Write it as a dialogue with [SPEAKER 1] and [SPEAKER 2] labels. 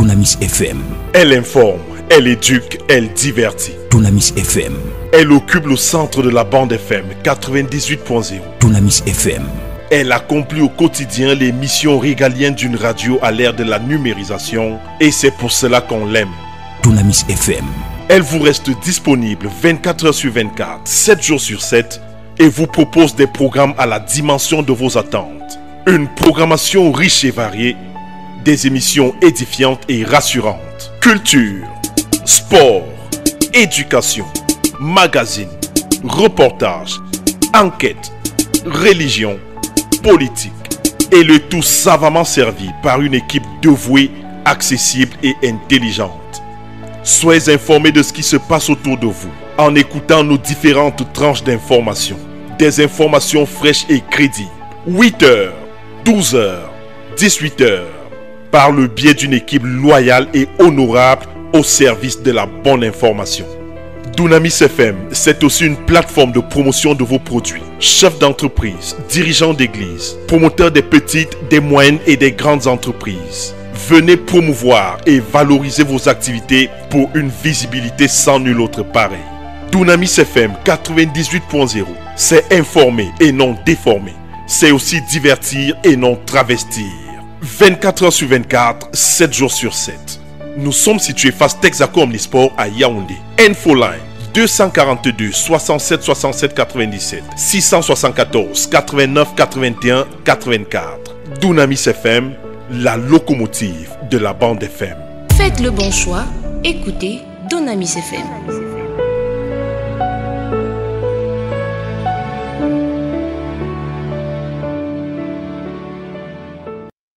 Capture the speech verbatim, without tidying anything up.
[SPEAKER 1] Dunamis F M.
[SPEAKER 2] Elle informe, elle éduque, elle divertit.
[SPEAKER 1] Dunamis F M.
[SPEAKER 2] Elle occupe le centre de la bande F M quatre-vingt-dix-huit point zéro.
[SPEAKER 1] Dunamis F M.
[SPEAKER 2] Elle accomplit au quotidien les missions régaliennes d'une radio à l'ère de la numérisation et c'est pour cela qu'on l'aime.
[SPEAKER 1] Dunamis F M.
[SPEAKER 2] Elle vous reste disponible vingt-quatre heures sur vingt-quatre, sept jours sur sept et vous propose des programmes à la dimension de vos attentes. Une programmation riche et variée, des émissions édifiantes et rassurantes. Culture, sport, éducation, magazine, reportage, enquête, religion, politique. Et le tout savamment servi par une équipe dévouée, accessible et intelligente. Soyez informés de ce qui se passe autour de vous en écoutant nos différentes tranches d'informations. Des informations fraîches et crédibles. huit heures, douze heures, dix-huit heures. Par le biais d'une équipe loyale et honorable au service de la bonne information. Dunamis F M, c'est aussi une plateforme de promotion de vos produits. Chefs d'entreprise, dirigeants d'église, promoteurs des petites, des moyennes et des grandes entreprises. Venez promouvoir et valoriser vos activités pour une visibilité sans nul autre pareil. Dunamis F M quatre-vingt-dix-huit point zéro, c'est informer et non déformer. C'est aussi divertir et non travestir. vingt-quatre heures sur vingt-quatre, sept jours sur sept. Nous sommes situés face Texaco Omnisport à Yaoundé. Infoline deux cent quarante-deux soixante-sept soixante-sept quatre-vingt-dix-sept six cent soixante-quatorze quatre-vingt-neuf quatre-vingt-un quatre-vingt-quatre. Dunamis F M, la locomotive de la bande F M.
[SPEAKER 3] Faites le bon choix, écoutez Dunamis F M.